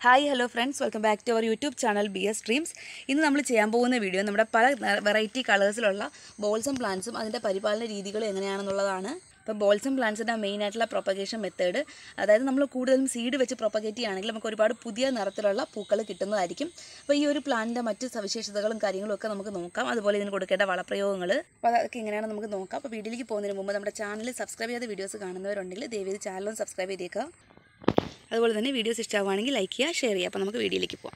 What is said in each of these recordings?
Hi hello friends, welcome back to our YouTube channel BS dreams. ഇന്ന് നമ്മൾ ചെയ്യാൻ പോകുന്ന വീഡിയോ നമ്മുടെ പല വെറൈറ്റി കളേഴ്സിലുള്ള ബോൾസും പ്ലാന്റ്സും അതിൻ്റെ പരിപാലന രീതികൾ എങ്ങനെയാണെന്നുള്ളതാണ്. ഇപ്പോൾ ബോൾസും പ്ലാന്റ്സിൻ്റെ മെയിനായിട്ടുള്ള പ്രൊപ്പഗേഷൻ മെത്തേഡ്, അതായത് നമ്മൾ കൂടുതലും സീഡ് വെച്ച് പ്രൊപ്പഗേറ്റ് ചെയ്യുകയാണെങ്കിൽ നമുക്ക് ഒരുപാട് പുതിയ നിറത്തിലുള്ള പൂക്കൾ കിട്ടുന്നതായിരിക്കും. അപ്പോൾ ഈ ഒരു പ്ലാന്റിൻ്റെ മറ്റ് സവിശേഷതകളും കാര്യങ്ങളും ഒക്കെ നമുക്ക് നോക്കാം. അതുപോലെ ഇതിന് കൊടുക്കേണ്ട വളപ്രയോഗങ്ങൾ, അപ്പോൾ അതൊക്കെ എങ്ങനെയാണ് നമുക്ക് നോക്കാം. അപ്പോൾ വീഡിയോയിലേക്ക് പോകുന്നതിന് മുമ്പ് നമ്മുടെ ചാനൽ സബ്സ്ക്രൈബ് ചെയ്ത വീഡിയോസ് കാണുന്നവരുണ്ടെങ്കിൽ ദയവേത് ചാനലും സബ്സ്ക്രൈബ് ചെയ്തേക്കുക. അതുപോലെ തന്നെ വീഡിയോസ് ഇഷ്ടമാവുകയാണെങ്കിൽ ലൈക്ക് ചെയ്യുക, ഷെയർ ചെയ്യുക. അപ്പോൾ നമുക്ക് വീഡിയോയിലേക്ക് പോകാം.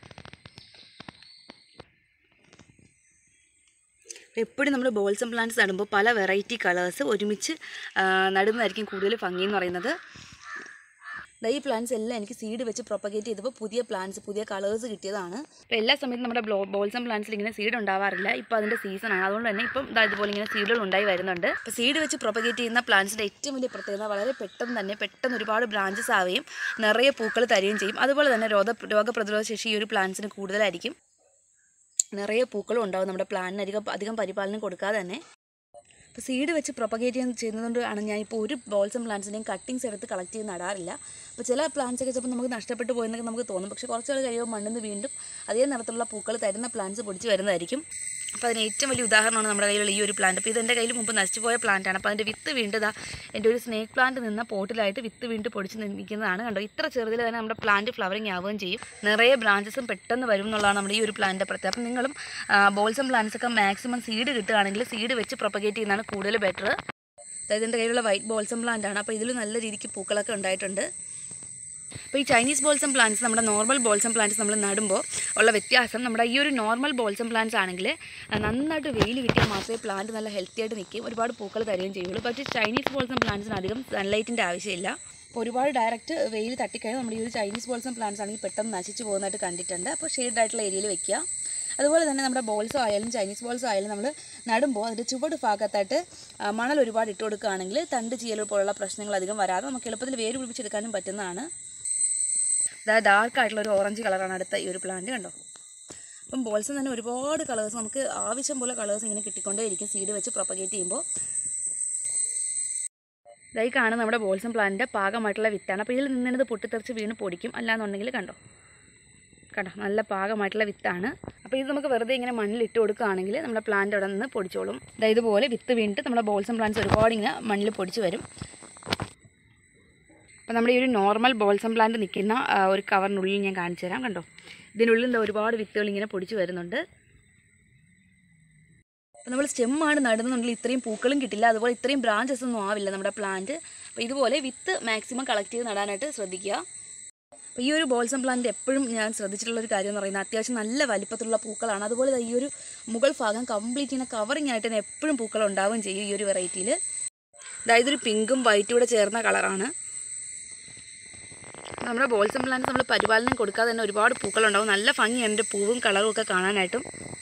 എപ്പോഴും നമ്മൾ ബോൾസം പ്ലാന്റ്സ് നടുമ്പോൾ പല വെറൈറ്റി കളേഴ്സ് ഒരുമിച്ച് നടുന്നതായിരിക്കും കൂടുതൽ ഭംഗി എന്ന് പറയുന്നത്. ഈ പ്ലാന്റ്സ് എല്ലാം എനിക്ക് സീഡ് വെച്ച് പ്രൊപ്പഗേറ്റ് ചെയ്തപ്പോൾ പുതിയ പ്ലാന്റ്സ്, പുതിയ കളേഴ്സ് കിട്ടിയതാണ്. അപ്പോൾ എല്ലാ സമയത്തും നമ്മുടെ ബോൾസം പ്ലാന്റ്സിൽ ഇങ്ങനെ സീഡ് ഉണ്ടാവാറില്ല. ഇപ്പോൾ അതിൻ്റെ സീസണാണ്, അതുകൊണ്ട് തന്നെ ഇപ്പം ഇതുപോലെ ഇങ്ങനെ സീഡുകൾ ഉണ്ടായി വരുന്നുണ്ട്. അപ്പോൾ സീഡ് വെച്ച് പ്രൊപ്പഗേറ്റ് ചെയ്യുന്ന പ്ലാന്റ്സിൻ്റെ ഏറ്റവും വലിയ പ്രത്യേകത വളരെ പെട്ടെന്ന് ഒരുപാട് ബ്രാഞ്ചസ് ആവുകയും നിറയെ പൂക്കൾ തരികയും ചെയ്യും. അതുപോലെ തന്നെ രോഗപ്രതിരോധ ശേഷി ഈ ഒരു പ്ലാന്റ്സിന് കൂടുതലായിരിക്കും. നിറയെ പൂക്കളും ഉണ്ടാകും നമ്മുടെ പ്ലാന്റിന് അധികം പരിപാലനം കൊടുക്കാതെ തന്നെ. അപ്പോൾ സീഡ് വെച്ച് പ്രൊപ്പഗേറ്റ് ചെയ്യുന്നതുകൊണ്ടാണ് ഞാനിപ്പോൾ ഒരു ബോൾസം പ്ലാന്റ്സിൻ്റെയും കട്ടിങ്സ് എടുത്ത് കളക്ട് ചെയ്ത് നടാറില്ല. അപ്പോൾ ചില പ്ലാന്റ്സൊക്കെ ചിലപ്പോൾ നമുക്ക് നഷ്ടപ്പെട്ടു പോയെന്നൊക്കെ നമുക്ക് തോന്നും. പക്ഷേ കുറച്ച് നാൾ കഴിയുമ്പോൾ മണ്ണിൽ വീണ്ടും അതേ നിറത്തിലുള്ള പൂക്കൾ തരുന്ന പ്ലാന്റ്സ് പൊടിച്ച് വരുന്നതായിരിക്കും. അപ്പോൾ അതിന് ഏറ്റവും വലിയ ഉദാഹരണമാണ് നമ്മുടെ കയ്യിലുള്ള ഈ ഒരു പ്ലാന്റ്. അപ്പോൾ ഇതെൻ്റെ കയ്യിൽ മുമ്പ് നശിച്ചു പോയ പ്ലാന്റാണ്. അപ്പോൾ അതിൻ്റെ വിത്ത് വീണ്ടതാ എൻ്റെ ഒരു സ്നേക്ക് പ്ലാന്റ് നിന്ന പോട്ടിലായിട്ട് വിത്ത് വീണ്ടും പൊടിച്ച് നിൽക്കുന്നതാണ്. കണ്ടോ, ഇത്ര ചെറുതിൽ തന്നെ നമ്മുടെ പ്ലാന്റ് ഫ്ലവറിങ് ആവുകയും ചെയ്യും. നിറയെ ബ്രാഞ്ചസും പെട്ടെന്ന് വരും എന്നുള്ളതാണ് നമ്മുടെ ഈ ഒരു പ്ലാന്റിൻ്റെ പ്രത്യേകത. അപ്പം നിങ്ങളും ബോൾസം പ്ലാന്റ്സൊക്കെ മാക്സിമം സീഡ് കിട്ടുകയാണെങ്കിൽ സീഡ് വെച്ച് പ്രൊപ്പഗേറ്റ് ചെയ്യുന്നതാണ് കൂടുതൽ ബെറ്റർ. അതായത് എൻ്റെ കയ്യിലുള്ള വൈറ്റ് ബോൾസം പ്ലാന്റാണ്. അപ്പോൾ ഇതിൽ നല്ല രീതിക്ക് പൂക്കളൊക്കെ ഉണ്ടായിട്ടുണ്ട്. അപ്പോൾ ഈ ചൈനീസ് ബോൾസം പ്ലാന്റ്സ് നമ്മുടെ നോർമൽ ബോൾസം പ്ലാന്റ്സ് നമ്മൾ നടുമ്പോൾ ഉള്ള വ്യത്യാസം, നമ്മുടെ ഈ ഒരു നോർമൽ ബോൾസം പ്ലാന്റ്സ് ആണെങ്കിൽ നന്നായിട്ട് വെയിൽ കിട്ടിയാൽ മാത്രമേ പ്ലാന്റ് നല്ല ഹെൽത്തി ആയിട്ട് നിൽക്കുകയും ഒരുപാട് പൂക്കൾ തരുകയും ചെയ്യുള്ളൂ. പക്ഷേ ചൈനീസ് ബോൾസം പ്ലാന്റ്സിന് അധികം സൺലൈറ്റിൻ്റെ ആവശ്യമില്ല. അപ്പോൾ ഒരുപാട് ഡയറക്റ്റ് വെയിൽ തട്ടിക്കഴിഞ്ഞാൽ നമ്മുടെ ഈ ഒരു ചൈനീസ് ബോൾസം പ്ലാന്റ്സ് ആണെങ്കിൽ പെട്ടെന്ന് നശിച്ച് പോകുന്നതായിട്ട് കണ്ടിട്ടുണ്ട്. അപ്പോൾ ഷെയ്ഡ് ആയിട്ടുള്ള ഏരിയയിൽ വെക്കുക. അതുപോലെ തന്നെ നമ്മുടെ ബോൾസോ ആയാലും ചൈനീസ് ബോൾസോ ആയാലും നമ്മൾ നടുമ്പോൾ അതിൻ്റെ ചുവട് ഭാഗത്തായിട്ട് മണൽ ഒരുപാട് ഇട്ട് കൊടുക്കുകയാണെങ്കിൽ തണ്ട് ചീയൽ പോലുള്ള പ്രശ്നങ്ങൾ അധികം വരാതെ നമുക്ക് എളുപ്പത്തിൽ വേര് പിടിപ്പിച്ചെടുക്കാനും പറ്റുന്നതാണ്. അതായത് ഡാർക്കായിട്ടുള്ളൊരു ഓറഞ്ച് കളറാണ് അടുത്ത ഈ ഒരു പ്ലാന്റ്. കണ്ടോ, അപ്പം ബോൾസിൽ തന്നെ ഒരുപാട് കളേഴ്സ്, നമുക്ക് ആവശ്യം പോലെ കളേഴ്സ് ഇങ്ങനെ കിട്ടിക്കൊണ്ടേയിരിക്കും സീഡ് വെച്ച് പ്രൊപ്പഗേറ്റ് ചെയ്യുമ്പോൾ. ഇതായി കാണുന്ന നമ്മുടെ ബോൾസം പ്ലാന്റിൻ്റെ പാകമായിട്ടുള്ള വിത്താണ്. അപ്പോൾ ഇതിൽ നിന്നത് പൊട്ടിത്തെറിച്ച് വീണ് പൊടിക്കും. അല്ലാന്നുണ്ടെങ്കിൽ കണ്ടോ നല്ല പാകമായിട്ടുള്ള വിത്താണ്. അപ്പോൾ ഇത് നമുക്ക് വെറുതെ ഇങ്ങനെ മണ്ണിലിട്ട് കൊടുക്കുകയാണെങ്കിൽ നമ്മുടെ പ്ലാന്റ് അവിടെ നിന്ന് പൊടിച്ചോളും. ഇതുപോലെ വിത്ത് വീണിട്ട് നമ്മുടെ ബോൾസം പ്ലാന്റ്സ് ഒരുപാട് ഇങ്ങനെ മണ്ണിൽ പൊടിച്ച് വരും. അപ്പോൾ നമ്മുടെ ഈ ഒരു നോർമൽ ബോൾസം പ്ലാന്റ് നിൽക്കുന്ന ഒരു കവറിനുള്ളിൽ ഞാൻ കാണിച്ചു തരാം. കണ്ടോ, ഇതിനുള്ളിൽ ഒരുപാട് വിത്തുകൾ ഇങ്ങനെ പൊടിച്ച് വരുന്നുണ്ട്. അപ്പോൾ നമ്മൾ സ്റ്റെമ്മാണ് നടുന്നുണ്ടെങ്കിൽ ഇത്രയും പൂക്കളും കിട്ടില്ല, അതുപോലെ ഇത്രയും ബ്രാഞ്ചസ് ഒന്നും ആവില്ല നമ്മുടെ പ്ലാന്റ്. അപ്പോൾ ഇതുപോലെ വിത്ത് മാക്സിമം കളക്ട് ചെയ്ത് നടാനായിട്ട് ശ്രദ്ധിക്കുക. അപ്പോൾ ഈ ഒരു ബോൾസം പ്ലാന്റ് എപ്പോഴും ഞാൻ ശ്രദ്ധിച്ചിട്ടുള്ളൊരു കാര്യം എന്ന് പറയുന്നത് അത്യാവശ്യം നല്ല വലിപ്പത്തിലുള്ള പൂക്കളാണ്. അതുപോലെ ഈ ഒരു മുകൾ ഭാഗം കംപ്ലീറ്റ് ഇങ്ങനെ കവറിങ് ആയിട്ട് തന്നെ എപ്പോഴും പൂക്കൾ ഉണ്ടാവുകയും ചെയ്യും ഈ ഒരു വെറൈറ്റിയിൽ. അതായത് ഒരു പിങ്കും വൈറ്റും കൂടെ ചേർന്ന കളറാണ്. നമ്മുടെ ബോൾസം പ്ലാന്റ് നമ്മൾ പരിപാലനം കൊടുക്കാതെ തന്നെ ഒരുപാട് പൂക്കളുണ്ടാവും. നല്ല ഭംഗിയാണ് എൻ്റെ പൂവും കളറും ഒക്കെ കാണാനായിട്ടും.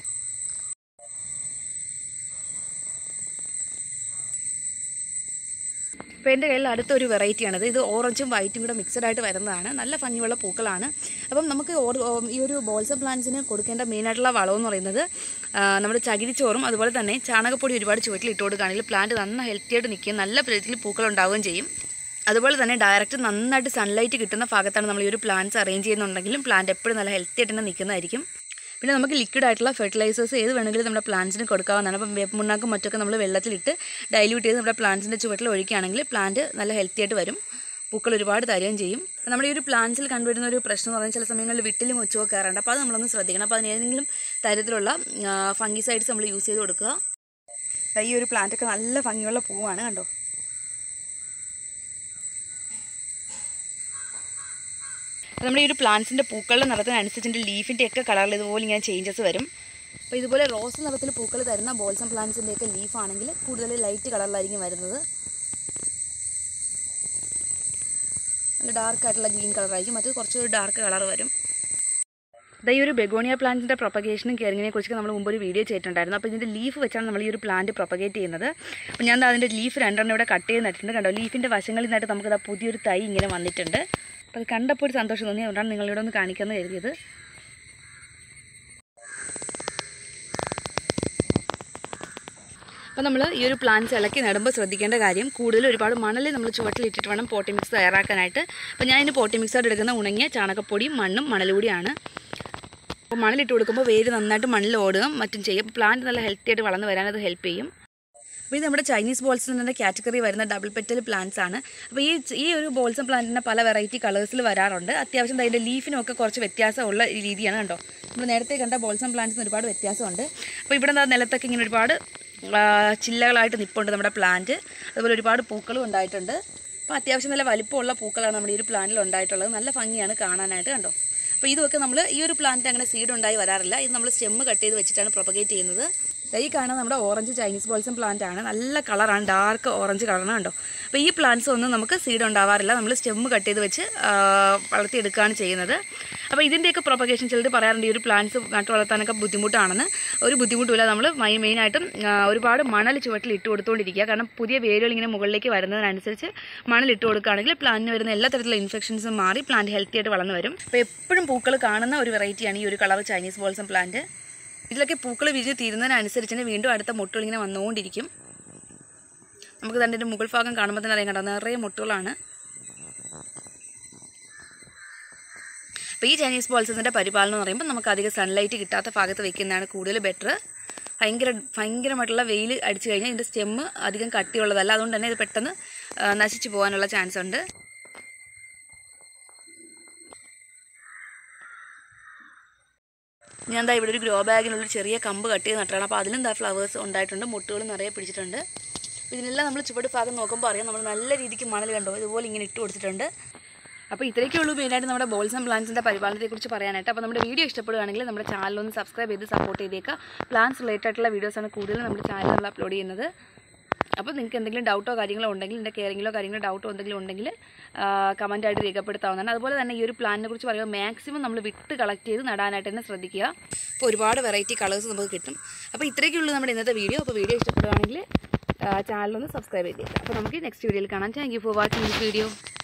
ഇപ്പോൾ എൻ്റെ കയ്യിൽ അടുത്തൊരു വെറൈറ്റിയാണിത്. ഇത് ഓറഞ്ചും വൈറ്റും കൂടെ മിക്സഡ് ആയിട്ട് വരുന്നതാണ്. നല്ല ഭംഗിയുള്ള പൂക്കളാണ്. അപ്പം നമുക്ക് ഈ ഒരു ബോൾസം പ്ലാന്റ്സിന് കൊടുക്കേണ്ട മെയിനായിട്ടുള്ള വളമെന്ന് പറയുന്നത് നമ്മുടെ ചകിരിച്ചോറും അതുപോലെ തന്നെ ചാണകപ്പൊടി ഒരുപാട് ചുവട്ടിൽ ഇട്ട് കൊടുക്കുകയാണെങ്കിൽ പ്ലാന്റ് നന്ന ഹെൽത്തി ആയിട്ട് നിൽക്കുകയും നല്ല രീതിയിൽ പൂക്കളുണ്ടാവുകയും ചെയ്യും. അതുപോലെ തന്നെ ഡയറക്റ്റ് നന്നായിട്ട് സൺലൈറ്റ് കിട്ടുന്ന ഭാഗത്താണ് നമ്മൾ ഈ ഒരു പ്ലാന്റ്സ് അറേഞ്ച് ചെയ്യുന്നുണ്ടെങ്കിലും പ്ലാന്റ് എപ്പോഴും നല്ല ഹെൽത്തി ആയിട്ട് തന്നെ നിൽക്കുന്നതായിരിക്കും. പിന്നെ നമുക്ക് ലിക്വിഡ് ആയിട്ടുള്ള ഫെർട്ടിലൈസേഴ്സ് ഏത് വേണമെങ്കിലും നമ്മുടെ പ്ലാന്റ്സിന് കൊടുക്കാവുന്നതാണ്. അപ്പം വേപ്പുണ്ണാക്കും മറ്റൊക്കെ നമ്മൾ വെള്ളത്തിലിട്ട് ഡൈല്യൂട്ട് ചെയ്ത് നമ്മുടെ പ്ലാന്റ്സിൻ്റെ ചുവട്ടിൽ ഒഴിക്കുകയാണെങ്കിൽ പ്ലാന്റ് നല്ല ഹെൽത്തി ആയിട്ട് വരും, പൂക്കൾ ഒരുപാട് തരുകയും ചെയ്യും. നമ്മുടെ ഈ ഒരു പ്ലാന്റ്സിൽ കണ്ടുവരുന്ന ഒരു പ്രശ്നം എന്ന് പറഞ്ഞാൽ ചില സമയങ്ങളിൽ വിട്ടിലും ഒച്ചുമോ കയറാറുണ്ട്. അപ്പോൾ അത് നമ്മളൊന്ന് ശ്രദ്ധിക്കണം. അപ്പോൾ അതിന് ഏതെങ്കിലും തരത്തിലുള്ള ഫംഗിസൈഡ്സ് നമ്മൾ യൂസ് ചെയ്ത് കൊടുക്കുക. ഈ ഒരു പ്ലാന്റൊക്കെ നല്ല ഭംഗിയുള്ള പൂവാണ്. കണ്ടോ, നമ്മുടെ ഈ ഒരു പ്ലാന്റ്സിൻ്റെ പൂക്കളുടെ നിറത്തിനനുസരിച്ച് ലീഫിൻ്റെ ഒക്കെ കളറിൽ ഇതുപോലെ ഇങ്ങനെ ചേഞ്ചസ് വരും. അപ്പോൾ ഇതുപോലെ റോസ് നിറത്തിൽ പൂക്കൾ തരുന്ന ബോൾസം പ്ലാന്റ്സിൻ്റെയൊക്കെ ലീഫാണെങ്കിൽ കൂടുതൽ ലൈറ്റ് കളറിലായിരിക്കും വരുന്നത്. നല്ല ഡാർക്കായിട്ടുള്ള ഗ്രീൻ കളറായിരിക്കും, മറ്റത് കുറച്ചൊരു ഡാർക്ക് കളർ വരും. ഈ ഒരു ബെഗോണിയ പ്ലാന്റിൻ്റെ പ്രൊപ്പഗേഷനും കെയറിങ്ങിനെ കുറിച്ച് നമ്മൾ മുമ്പ് ഒരു വീഡിയോ ചെയ്തിട്ടുണ്ടായിരുന്നു. അപ്പോൾ ഇതിൻ്റെ ലീഫ് വെച്ചാണ് നമ്മൾ ഈ ഒരു പ്ലാന്റ് പ്രൊപ്പഗേറ്റ് ചെയ്യുന്നത്. അപ്പോൾ ഞാൻ അതിൻ്റെ ലീഫ് രണ്ടെണ്ണം ഇവിടെ കട്ട് ചെയ്ത് നട്ടിട്ടുണ്ട്. കണ്ടോ, ലീഫിൻ്റെ വശങ്ങളിൽ നിന്നായിട്ട് നമുക്ക് പുതിയൊരു തൈ ഇങ്ങനെ വന്നിട്ടുണ്ട്. അപ്പോൾ അത് കണ്ടപ്പോൾ ഒരു സന്തോഷം തോന്നി, അതുകൊണ്ടാണ് നിങ്ങളിവിടെ ഒന്ന് കാണിക്കാമെന്ന് കരുതിയത്. അപ്പോൾ അപ്പോൾ നമ്മൾ ഈ ഒരു പ്ലാന്റ്സ് ഇളക്കി നടുമ്പോൾ ശ്രദ്ധിക്കേണ്ട കാര്യം കൂടുതൽ ഒരുപാട് മണൽ നമ്മൾ ചുവട്ടിലിട്ടിട്ട് വേണം പോട്ടി മിക്സ് തയ്യാറാക്കാനായിട്ട്. അപ്പോൾ ഞാൻ ഇതിന് പോട്ടി മിക്സായിട്ട് എടുക്കുന്ന ഉണങ്ങിയ ചാണകപ്പൊടിയും മണ്ണും മണലുകൂടിയാണ്. അപ്പോൾ മണലിട്ട് കൊടുക്കുമ്പോൾ വേര് നന്നായിട്ട് മണ്ണിൽ ഓടുകയും മറ്റും ചെയ്യും. പ്ലാന്റ് നല്ല ഹെൽത്തി ആയിട്ട് വളർന്ന് വരാൻ അത് ഹെൽപ്പ് ചെയ്യും. അപ്പോൾ ഇത് നമ്മുടെ ചൈനീസ് ബോൾസിൻ്റെ കാറ്റഗറി വരുന്ന ഡബിൾ പെറ്റൽ പ്ലാന്റ്സ് ആണ്. അപ്പോൾ ഈ ഒരു ബോൾസം പ്ലാന്റിൻ്റെ പല വെറൈറ്റി കളേഴ്സിൽ വരാറുണ്ട്. അത്യാവശ്യം അതിൻ്റെ ലീഫിനൊക്കെ കുറച്ച് വ്യത്യാസമുള്ള രീതിയാണ് കണ്ടോ. നമ്മൾ നേരത്തെ കണ്ട ബോൾസം പ്ലാന്റ്സിന് ഒരുപാട് വ്യത്യാസമുണ്ട്. അപ്പോൾ ഇവിടെ നിലത്തൊക്കെ ഇങ്ങനെ ഒരുപാട് ചില്ലകളായിട്ട് നിൽപ്പുണ്ട് നമ്മുടെ പ്ലാന്റ്. അതുപോലെ ഒരുപാട് പൂക്കളും ഉണ്ടായിട്ടുണ്ട്. അപ്പോൾ അത്യാവശ്യം നല്ല വലിപ്പമുള്ള പൂക്കളാണ് നമ്മുടെ ഈ ഒരു പ്ലാന്റിൽ ഉണ്ടായിട്ടുള്ളത്. നല്ല ഭംഗിയാണ് കാണാനായിട്ട് കണ്ടോ. അപ്പോൾ ഇതൊക്കെ നമ്മൾ ഈ ഒരു പ്ലാന്റ് അങ്ങനെ സീഡ് ഉണ്ടായി വരാറില്ല. ഇത് നമ്മൾ സ്റ്റെമ്മ് കട്ട് ചെയ്ത് വെച്ചിട്ടാണ് പ്രൊപ്പഗേറ്റ് ചെയ്യുന്നത്. ഈ കാണുന്നത് നമ്മുടെ ഓറഞ്ച് ചൈനീസ് ബോൾസം പ്ലാന്റ് ആണ്. നല്ല കളറാണ്, ഡാർക്ക് ഓറഞ്ച് കളറാണ് കണ്ടോ. അപ്പോൾ ഈ പ്ലാന്റ്സ് ഒന്നും നമുക്ക് സീഡ് ഉണ്ടാവാറില്ല. നമ്മൾ സ്റ്റെമ്മ് കട്ട് ചെയ്ത് വെച്ച് വളർത്തിയെടുക്കുകയാണ് ചെയ്യുന്നത്. അപ്പോൾ ഇതിൻ്റെയൊക്കെ പ്രൊപ്പഗേഷൻ ചിലർ പറയാറുണ്ട് ഈ ഒരു പ്ലാന്റ്സ് നട്ട് വളർത്താനൊക്കെ ബുദ്ധിമുട്ടാണെന്ന്. ഒരു ബുദ്ധിമുട്ടില്ല. നമ്മൾ മെയിനായിട്ടും ഒരുപാട് മണൽ ചുവട്ടിൽ ഇട്ട് കൊടുത്തുകൊണ്ടിരിക്കുക. കാരണം പുതിയ വേരുകൾ ഇങ്ങനെ മുകളിലേക്ക് വരുന്നതിനനുസരിച്ച് മണലിട്ട് കൊടുക്കുകയാണെങ്കിൽ പ്ലാന്റിന് വരുന്ന എല്ലാ തരത്തിലുള്ള ഇൻഫെക്ഷൻസും മാറി പ്ലാന്റ് ഹെൽത്തി ആയിട്ട് വളർന്നു വരും. അപ്പോൾ എപ്പോഴും പൂക്കൾ കാണുന്ന ഒരു വെറൈറ്റിയാണ് ഈ ഒരു കളർ ചൈനീസ് ബോൾസം പ്ലാന്റ്. ഇതിലൊക്കെ പൂക്കൾ വിരിഞ്ഞ് തീരുന്നതിനനുസരിച്ച് തന്നെ വീണ്ടും അടുത്ത മുട്ടുകൾ ഇങ്ങനെ വന്നുകൊണ്ടിരിക്കും. നമുക്ക് തന്നെ മുകൾ ഭാഗം കാണുമ്പോൾ തന്നെ അറിയാൻ കണ്ടോ, നിറയെ മുട്ടുകളാണ്. അപ്പോൾ ഈ ചൈനീസ് ബോൾസസിൻ്റെ പരിപാലനം എന്ന് പറയുമ്പോൾ നമുക്ക് അധികം സൺലൈറ്റ് കിട്ടാത്ത ഭാഗത്ത് വെക്കുന്നതാണ് കൂടുതൽ ബെറ്റർ. ഭയങ്കരമായിട്ടുള്ള വെയിൽ അടിച്ചു കഴിഞ്ഞാൽ ഇതിൻ്റെ സ്റ്റെമ്മ് അധികം കട്ടിയുള്ളതല്ല. അതുകൊണ്ട് തന്നെ ഇത് പെട്ടെന്ന് നശിച്ചു പോകാനുള്ള ചാൻസ് ഉണ്ട്. ഞാൻ എന്താ ഇവിടെ ഒരു ഗ്രോ ബാഗിനുള്ളൊരു ചെറിയ കമ്പ് കട്ട് ചെയ്ത് നട്ടതാണ്. അപ്പോൾ അതിലും ഫ്ലവേഴ്സ് ഉണ്ടായിട്ടുണ്ട്, മുട്ടുകൾ നിറയെ പിടിച്ചിട്ടുണ്ട്. ഇതിനെല്ലാം നമ്മൾ ചുവട് ഭാഗം നോക്കുമ്പോൾ അറിയാം നമ്മൾ നല്ല രീതിക്ക് മണൽ കണ്ടോ ഇതുപോലെ ഇങ്ങനെ ഇട്ട് കൊടുത്തിട്ടുണ്ട്. അപ്പോൾ ഇത്രയൊക്കെ ഉള്ളൂ മെയിനായിട്ട് നമ്മുടെ ബോൾസം പ്ലാന്റ്സിൻ്റെ പരിപാലനത്തെക്കുറിച്ച് പറയാനായിട്ട്. അപ്പോൾ നമ്മുടെ വീഡിയോ ഇഷ്ടപ്പെടുകയാണെങ്കിൽ നമ്മുടെ ചാനലൊന്ന് സബ്സ്ക്രൈബ് ചെയ്ത് സപ്പോർട്ട് ചെയ്തേക്കുക. പ്ലാന്റ്സ് റിലേറ്റഡ് ആയിട്ടുള്ള വീഡിയോസാണ് കൂടുതലും നമ്മുടെ ചാനൽ നമ്മൾ അപ്ലോഡ് ചെയ്യുന്നത്. അപ്പോൾ നിങ്ങൾക്ക് എന്തെങ്കിലും ഡൗട്ടോ കാര്യങ്ങളോ ഉണ്ടെങ്കിൽ എൻ്റെ കെയറിങ്ങിലോ ഡൗട്ടോ എന്തെങ്കിലും ഉണ്ടെങ്കിൽ കമൻറ്റായിട്ട് രേഖപ്പെടുത്താവുന്നതാണ്. അതുപോലെ തന്നെ ഈ ഒരു പ്ലാന്റിനെ കുറിച്ച് പറയുമ്പോൾ മാക്സിമം നമ്മൾ വിട്ട് കളക്ട് ചെയ്ത് നടാനായിട്ട് തന്നെ ശ്രദ്ധിക്കുക. അപ്പോൾ ഒരുപാട് വെറൈറ്റി കളേഴ്സ് നമുക്ക് കിട്ടും. അപ്പോൾ ഇത്രയൊക്കെയുള്ളൂ നമ്മുടെ ഇന്നത്തെ വീഡിയോ. അപ്പോൾ വീഡിയോ ഇഷ്ടപ്പെടുകയാണെങ്കിൽ ചാനലൊന്ന് സബ്സ്ക്രൈബ് ചെയ്തേക്കുക. അപ്പോൾ നമുക്ക് നെക്സ്റ്റ് വീഡിയോയിൽ കാണാം. Thank you for watching this video.